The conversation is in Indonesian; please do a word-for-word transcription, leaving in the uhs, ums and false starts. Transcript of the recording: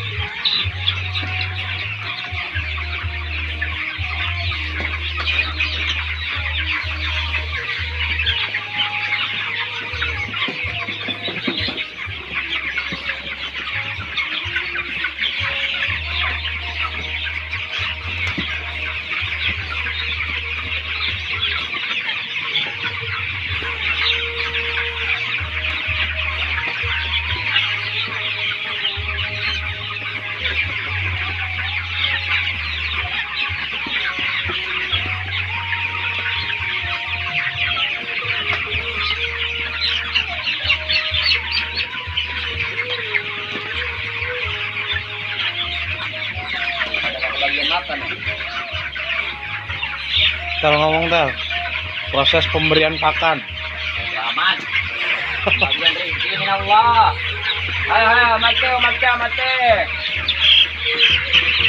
Tel ngomong tel, proses pemberian pakan. Aman. Bagian rezeki min Allah. Ayo ayo mati mati mati.